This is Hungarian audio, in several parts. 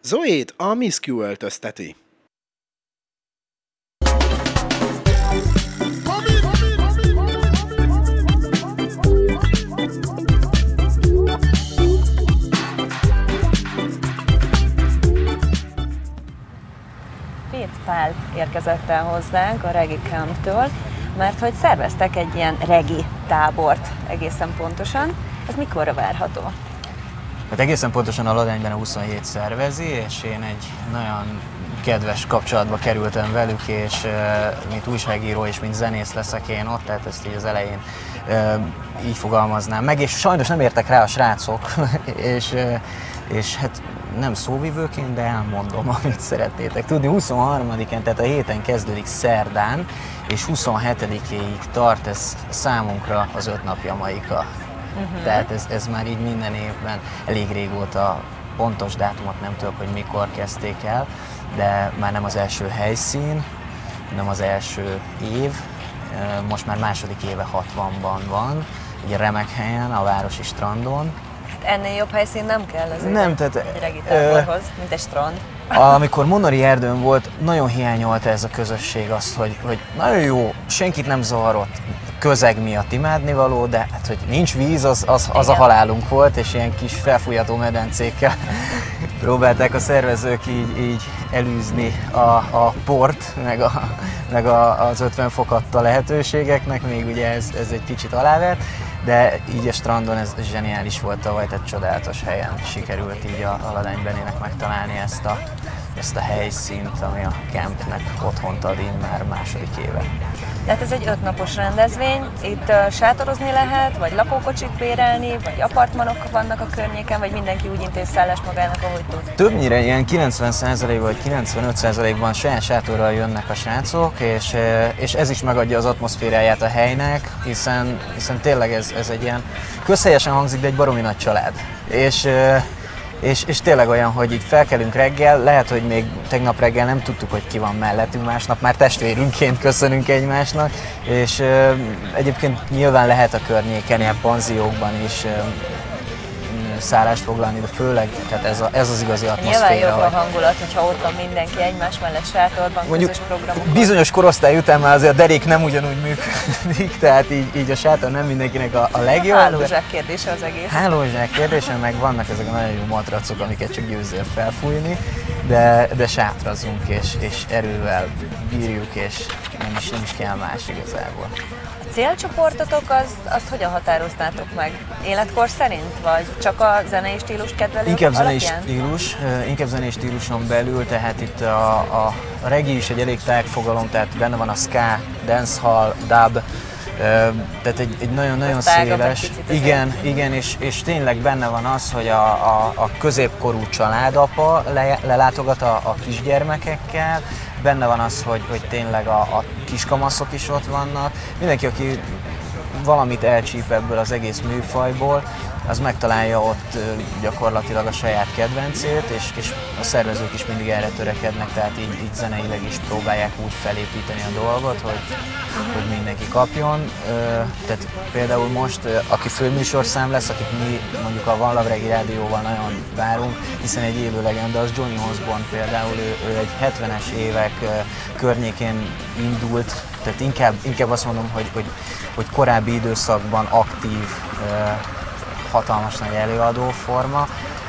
Zoét a Miss Q öltözteti. Pécz Pál érkezett el hozzánk a Regi Camptől, mert hogy szerveztek egy ilyen regi tábort egészen pontosan. Ez mikorra várható? Hát egészen pontosan a Ladányben a 27 szervezi, és én egy nagyon kedves kapcsolatba kerültem velük, és mint újságíró és mint zenész leszek én ott, tehát ezt így az elején így fogalmaznám meg, és sajnos nem értek rá a srácok, és hát nem szóvivőként, de elmondom, amit szeretnétek tudni. 23-án, tehát a héten kezdődik szerdán, és 27-éig tart ez számunkra az 5 nap Jamaika. Tehát ez már így minden évben elég régóta, pontos dátumot nem tudok, hogy mikor kezdték el, de már nem az első helyszín, nem az első év, most már második éve 60-ban van, egy remek helyen, a városi strandon. Ennél jobb helyszín nem kell azért nem, tehát, egy regi táborhoz, mint egy strand. Amikor Monori erdőn volt, nagyon hiányolta ez a közösség azt, hogy nagyon jó, senkit nem zavarott, közeg miatt imádnivaló, de hát, hogy nincs víz, az a halálunk volt, és ilyen kis felfújható medencékkel próbálták a szervezők így elűzni a port, meg az 50 fok adta lehetőségeknek, még ugye ez egy kicsit alávert, de így a strandon ez zseniális volt tavaly, tehát csodálatos helyen sikerült így a Ladány Benének megtalálni ezt a helyszínt, ami a campnek otthont ad már második éve. Tehát ez egy 5 napos rendezvény, itt sátorozni lehet, vagy lakókocsit bérelni, vagy apartmanok vannak a környéken, vagy mindenki úgy intéz szállást magának, ahogy tud? Többnyire ilyen 90% vagy 95%-ban saját sátorral jönnek a srácok, és ez is megadja az atmoszféráját a helynek, hiszen tényleg ez egy ilyen közhelyesen hangzik, de egy baromi nagy család. És tényleg olyan, hogy így felkelünk reggel, lehet, hogy még tegnap reggel nem tudtuk, hogy ki van mellettünk, másnap már testvérünként köszönünk egymásnak, és egyébként nyilván lehet a környéken, ilyen panziókban is szállást foglalni, de főleg tehát ez az igazi atmoszféra. Nyilván jobb a hangulat, hogyha ott van mindenki egymás mellett sátorban, mondjuk közös programokon. Bizonyos korosztály után már azért a derék nem ugyanúgy működik, tehát így a sátor nem mindenkinek a legjobb. Hálózsák kérdése az egész. Hálózsák kérdése, meg vannak ezek a nagyon jó matracok, amiket csak győzzél felfújni, de sátrazunk és erővel bírjuk, és nem is kell más igazából. A célcsoportotok azt hogyan határoztátok meg? Életkor szerint, vagy csak a zenei stílus kedvelők Inkább zenei stíluson belül, tehát itt a regi is egy elég tág fogalom, tehát benne van a ska, dancehall, dub, tehát egy nagyon-nagyon széles. Igen, és tényleg benne van az, hogy a középkorú családapa lelátogat a kisgyermekekkel, benne van az, hogy tényleg a kiskamaszok is ott vannak. Mindenki, aki valamit elcsíp ebből az egész műfajból, az megtalálja ott gyakorlatilag a saját kedvencét, és a szervezők is mindig erre törekednek, tehát így zeneileg is próbálják úgy felépíteni a dolgot, hogy mindenki kapjon. Tehát például most, aki főműsorszám lesz, akit mi mondjuk a One Love Reggae Rádióval nagyon várunk, hiszen egy élő legenda, az Johnny Osborne például, ő egy 70-es évek környékén indult, tehát inkább azt mondom, hogy korábbi időszakban aktív, hatalmas nagy előadóforma.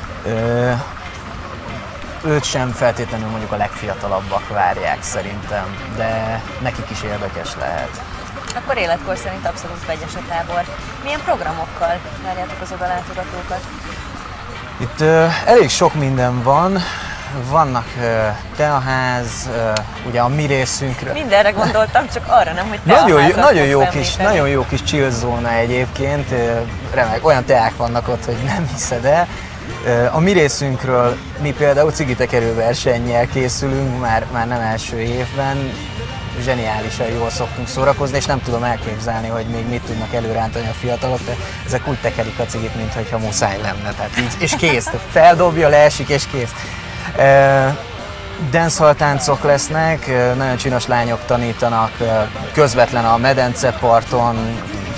Őt sem feltétlenül mondjuk a legfiatalabbak várják szerintem, de nekik is érdekes lehet. Akkor életkor szerint abszolút vegyes a tábor. Milyen programokkal várjátok az odalátogatókat? Itt elég sok minden van. Vannak teaház, ugye a mi részünkről. Mindenre gondoltam, csak arra nem, hogy nagyon jó kis chill zóna egyébként, remek, olyan teák vannak ott, hogy nem hiszed el. A mi részünkről mi például cigitekerő versennyel készülünk, már nem első évben. Zseniálisan jól szoktunk szórakozni, és nem tudom elképzelni, hogy még mit tudnak előrántani a fiatalok, de ezek úgy tekerik a cigit, mintha muszáj lenne, tehát így, és kész, feldobja, leesik és kész. Dancehall táncok lesznek, nagyon csinos lányok tanítanak közvetlen a medenceparton,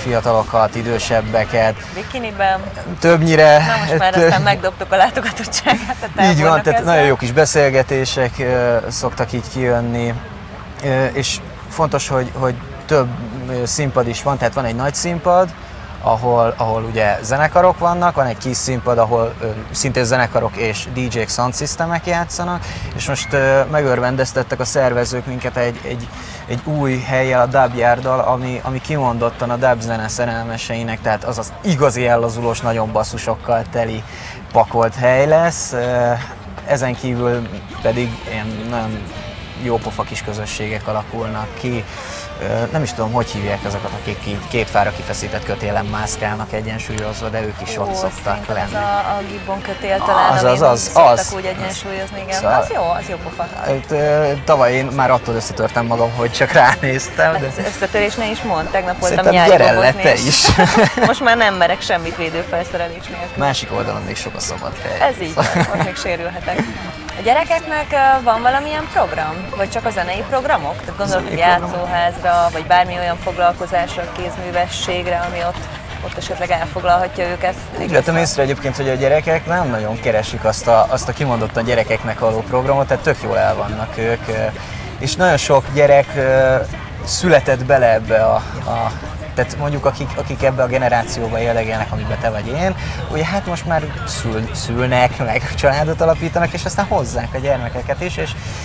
fiatalokat, idősebbeket. Bikiniben. Többnyire. Na most már aztán megdobtuk a látogatottságát a tábornak. Így van, tehát ezzel. nagyon jó kis beszélgetések szoktak így kijönni, és fontos, hogy több színpad is van, tehát van egy nagy színpad, ahol ugye zenekarok vannak, van egy kis színpad, ahol szintén zenekarok és DJ-k, sound systemek játszanak, és most megörvendeztettek a szervezők minket egy új hellyel, a Dub Yarddal, ami kimondottan a dub zene szerelmeseinek, tehát az az igazi ellazulós, nagyon basszusokkal teli pakolt hely lesz. Ezen kívül pedig ilyen nagyon jópofa kis közösségek alakulnak ki. Nem is tudom, hogy hívják azokat, akik így két fára kifeszített kötélen mászkálnak egyensúlyozva, de ők is ott szoktak lenni. Ez a gibbon kötél talán, szoktak úgy egyensúlyozni, igen. Szóval az jó pofa. Tavaly én már attól összetörtem magam, hogy csak ránéztem. De... Az összetörés ne is mond, tegnap voltam nyári dobozni, te is. Most már nem merek semmit védőfelszerelés nélkül. Másik oldalon még sok a szabad hely. Ez így van, ott még sérülhetek. A gyerekeknek van valamilyen program? Vagy csak a zenei programok? Tehát gondolok, hogy játszóházra, vagy bármi olyan foglalkozásra, kézművességre, ami ott esetleg elfoglalhatja őket. Úgy vettem észre egyébként, hogy a gyerekek nem nagyon keresik azt a kimondottan gyerekeknek való programot, tehát tök jól el vannak ők. És nagyon sok gyerek született bele ebbe tehát mondjuk akik ebbe a generációba élegélnek, amiben te vagy én, ugye hát most már szülnek, meg családot alapítanak, és aztán hozzák a gyermekeket is,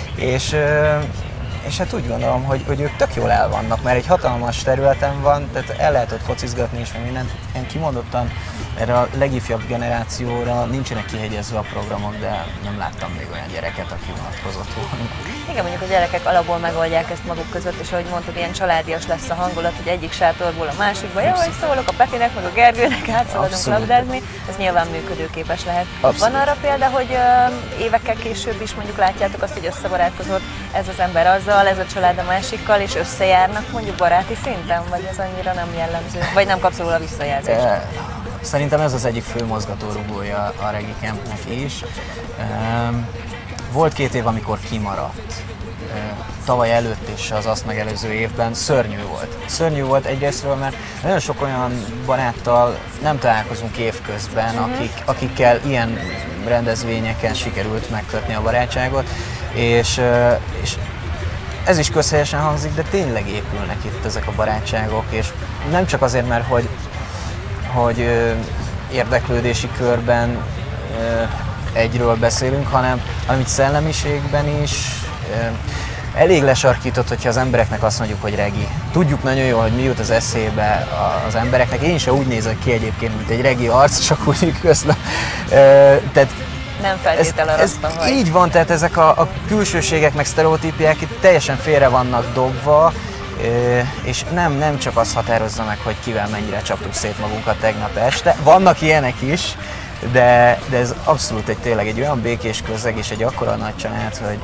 és hát úgy gondolom, hogy ők tök jól el vannak, mert egy hatalmas területen van, tehát el lehet ott focizgatni és mindent. Én kimondottan erre a legifjabb generációra nincsenek kihegyezve a programok, de nem láttam még olyan gyereket, aki vonatkozott volna. Igen, mondjuk a gyerekek alapból megoldják ezt maguk között, és ahogy mondtad, ilyen családias lesz a hangulat, hogy egyik sátorból a másikba, jó, hogy szólok a Petinek, meg a Gergőnek, átszaladunk labdázni, ez nyilván működőképes lehet. Abszolút. Van arra példa, hogy évekkel később is mondjuk látjátok azt, hogy összebarátkozott ez az ember azzal, ez a család a másikkal, és összejárnak mondjuk baráti szinten, vagy ez annyira nem jellemző, vagy nem kapsz róla visszajelzést? Szerintem ez az egyik fő mozgatórugója a Reggae Campnek is. Volt 2 év, amikor kimaradt. Tavaly előtt és az azt megelőző évben szörnyű volt. Szörnyű volt egyrésztről, mert nagyon sok olyan baráttal nem találkozunk évközben, akikkel ilyen rendezvényeken sikerült megkötni a barátságot, és ez is közhelyesen hangzik, de tényleg épülnek itt ezek a barátságok, és nem csak azért, mert hogy érdeklődési körben egyről beszélünk, hanem amit szellemiségben is elég lesarkított, hogyha az embereknek azt mondjuk, hogy reggae. Tudjuk nagyon jól, hogy mi jut az eszébe az embereknek. Én sem úgy nézek ki egyébként, mint egy reggae arc, csak úgy ütközlöm. Tehát nem feltétlenül arasztam, vagy. Így van, tehát ezek a külsőségek meg sztereotípiák itt teljesen félre vannak dobva, és nem csak az határozza meg, hogy kivel mennyire csaptuk szét magunkat tegnap este. Vannak ilyenek is, de ez abszolút tényleg egy olyan békés közeg és egy akkora nagy család, hogy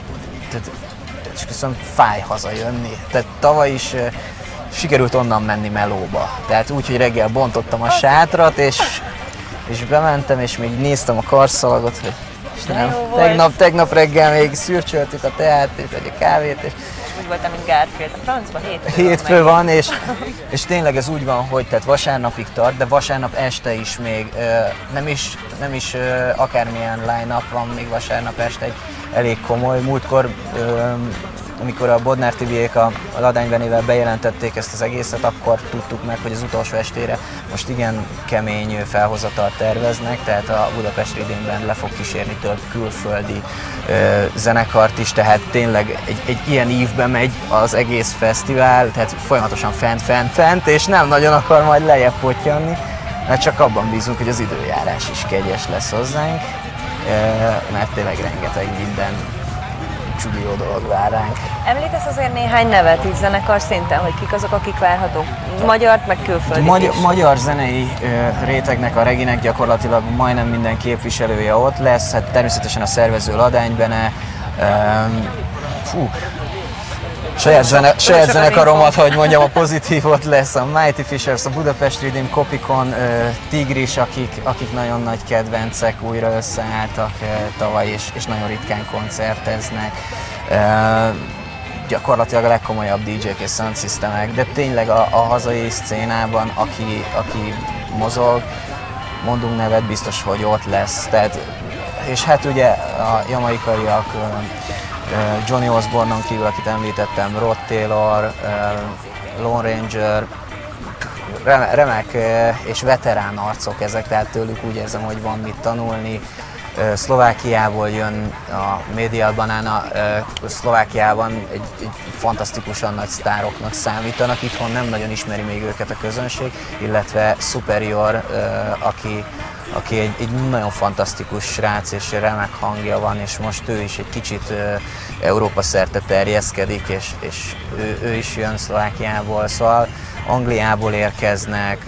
és köszönöm, fáj hazajönni. Tehát tavaly is sikerült onnan menni melóba. Tehát úgy, hogy reggel bontottam a sátrat, és bementem, és még néztem a karszalagot, hogy Istenem, tegnap reggel még szürcsöltük a teát és a kávét. És úgy voltam, mint Garfield, a francban hétfő van, és tényleg ez úgy van, hogy tehát vasárnapig tart, de vasárnap este is még nem is akármilyen line-up van még vasárnap este, egy elég komoly. Múltkor, amikor a Bodnár TV-ék a Ladányvenével bejelentették ezt az egészet, akkor tudtuk meg, hogy az utolsó estére most igen kemény felhozatalt terveznek, tehát a Budapest Redeemben le fog kísérni több külföldi zenekart is, tehát tényleg egy ilyen ívben megy az egész fesztivál, tehát folyamatosan fent, és nem nagyon akar majd lejjebb pottyanni, mert csak abban bízunk, hogy az időjárás is kegyes lesz hozzánk, mert tényleg rengeteg minden csúdi jó dolog vár ránk. Említesz azért néhány nevet így zenekar szinten, hogy kik azok, akik várhatók? Magyart, meg külföldi is. Magyar zenei rétegnek, a reginek gyakorlatilag majdnem minden képviselője ott lesz, hát természetesen a szervező Ladány Bene, saját zenekaromat, hogy mondjam, a pozitívot lesz, a Mighty Fishers, a Budapest Redeem, Kopikon, Tigris, akik nagyon nagy kedvencek, újra összeálltak tavaly, és nagyon ritkán koncerteznek. gyakorlatilag a legkomolyabb DJ-k és sound systemek, de tényleg a hazai szcénában, aki mozog, mondunk nevet, biztos, hogy ott lesz. Tehát, és hát ugye a jamaikaiak, Johnny Osborne-on kívül, akit említettem, Rod Taylor, Lone Ranger, remek és veterán arcok ezek, tehát tőlük úgy érzem, hogy van mit tanulni. Szlovákiából jön a Medial Banana, Szlovákiában egy fantasztikusan nagy sztároknak számítanak, itthon nem nagyon ismeri még őket a közönség, illetve Superior, aki egy nagyon fantasztikus srác, és remek hangja van, és most ő is egy kicsit Európa szerte terjeszkedik, és ő is jön Szlovákiából, szóval Angliából érkeznek,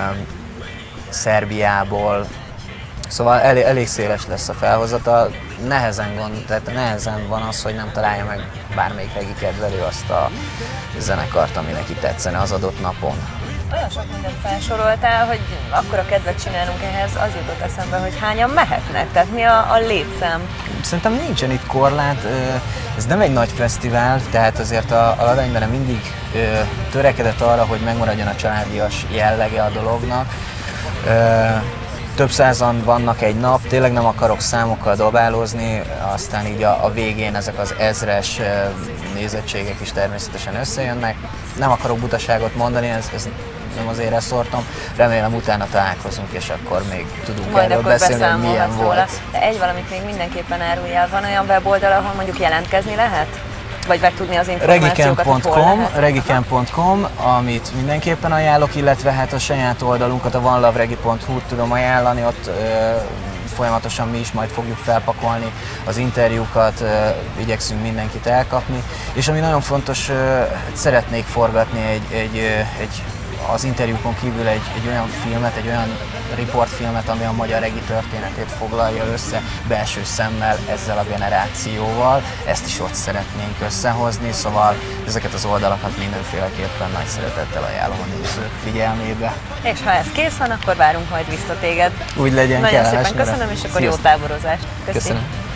Szerbiából, szóval elég széles lesz a felhozatal, nehezen van az, hogy nem találja meg bármelyik regi kedvelő azt a zenekart, ami neki tetszene az adott napon. Olyan sok mindent felsoroltál, hogy akkora kedvet csinálunk ehhez, az jutott eszembe, hogy hányan mehetnek, tehát mi a létszám? Szerintem nincsen itt korlát, ez nem egy nagy fesztivál, tehát azért a Ladánybere mindig törekedett arra, hogy megmaradjon a családias jellege a dolognak. Több százan vannak egy nap, tényleg nem akarok számokkal dobálózni, aztán így a végén ezek az ezres nézettségek is természetesen összejönnek. Nem akarok butaságot mondani, ez nem az én reszortom. Remélem utána találkozunk, és akkor még tudunk majd erről beszélni, hogy milyen volt. De egy valamit még mindenképpen áruljál, van olyan weboldal, ahol mondjuk jelentkezni lehet? Vagy megtudni az információkat, hogy hol lehet? Regicamp.com, amit mindenképpen ajánlok, illetve hát a saját oldalunkat, a oneloveregi.hu-t tudom ajánlani, ott folyamatosan mi is majd fogjuk felpakolni az interjúkat, igyekszünk mindenkit elkapni, és ami nagyon fontos, szeretnék forgatni az interjúkon kívül egy olyan filmet, egy olyan riportfilmet, ami a magyar regi történetét foglalja össze belső szemmel ezzel a generációval. Ezt is ott szeretnénk összehozni, szóval ezeket az oldalakat mindenféleképpen nagy szeretettel ajánlom a nézők figyelmébe. És ha ez kész van, akkor várunk majd vissza téged. Úgy legyen, nagyon szépen köszönöm, és akkor jó táborozást. Köszönöm.